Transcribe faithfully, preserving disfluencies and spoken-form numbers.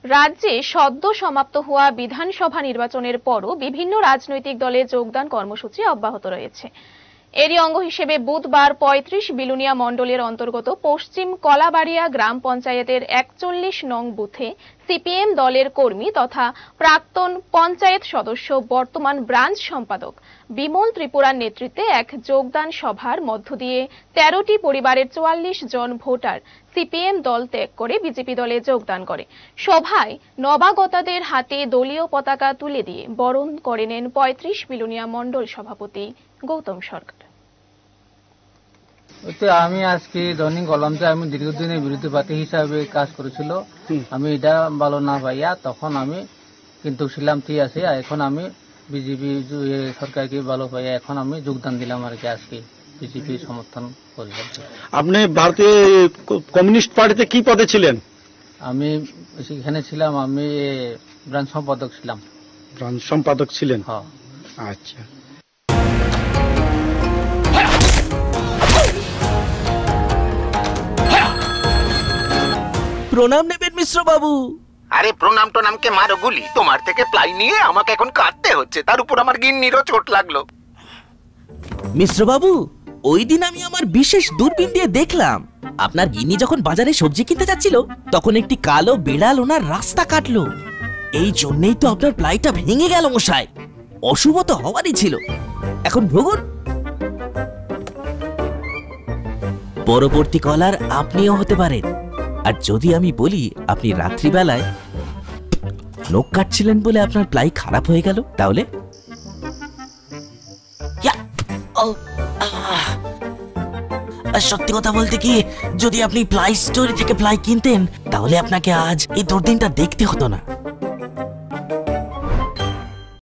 রাজ্যে সদ্য সমাপ্ত হওয়া বিধানসভা নির্বাচনের পরও বিভিন্ন রাজনৈতিক দলে যোগদান কর্মসূচি অব্যাহত রয়েছে। এরই অঙ্গ হিসেবে বুধবার পঁয়ত্রিশ বিলুনিয়া মণ্ডলের অন্তর্গত পশ্চিম কলাবাড়িয়া গ্রাম পঞ্চায়েতের একচল্লিশ নং বুথে সিপিএম দলের কর্মী তথা প্রাক্তন পঞ্চায়েত সদস্য বর্তমান ব্রাঞ্চ সম্পাদক বিমল ত্রিপুরার নেতৃত্বে এক যোগদান সভার মধ্য দিয়ে তেরোটি পরিবারের চুয়াল্লিশ জন ভোটার সিপিএম দল ত্যাগ করে বিজেপি দলে যোগদান করে। সভায় নবাগতাদের হাতে দলীয় পতাকা তুলে দিয়ে বরণ করে নেন পঁয়ত্রিশ বিলুনিয়া মণ্ডল সভাপতি গৌতম সরকার। আমি আজকে জয়নিং করলাম যে আমি দীর্ঘদিনের বিরোধী প্রার্থী হিসাবে কাজ করেছিল, আমি এটা ভালো না পাইয়া তখন আমি কিন্তু ছিলাম ঠিক আছে। এখন আমি বিজেপি সরকারকে ভালো পাইয়া এখন আমি যোগদান দিলাম আর কি, আজকে বিজেপি সমর্থন করি। আপনি ভারতীয় কমিউনিস্ট পার্টিতে কি পদে ছিলেন? আমি সেখানে ছিলাম, আমি ব্রাঞ্চ সম্পাদক ছিলাম। ব্রাঞ্চ সম্পাদক ছিলেন? হ্যাঁ। আচ্ছা। প্রণাম নেবেন মিশ্র বাবু। আরে প্রণাম টোনামকে মারো গুলি, তোমার থেকে প্লাই নিয়ে আমাকে এখন কাটতে হচ্ছে, তার উপর আমার গিন্নিরও চোট লাগলো। মিশ্র বাবু, ওই দিন আমি আমার বিশেষ দূরবীন দিয়ে দেখলাম আপনার গিন্নি যখন বাজারে সবজি কিনতে যাচ্ছিল তখন একটি কালো বিড়াল ওনার রাস্তা কাটলো। এই জন্যই তো আপনার প্লাইটা ভেঙে গেল মশাই। অশুভ তো হওয়ারই ছিল। এখন ভোগুন। পরবর্তী কলার আপনিও হতে পারেন। আর যদি আমি বলি আপনি রাত্রিবেলায় নখ কাটছিলেন বলে আপনার প্লাই খারাপ হয়ে গেল, তাহলে সত্যি কথা বলতে কি, যদি আপনি প্লাই স্টোরি থেকে প্লাই কিনতেন তাহলে আপনাকে আজ এই দুর্দিনটা দেখতে হতো না।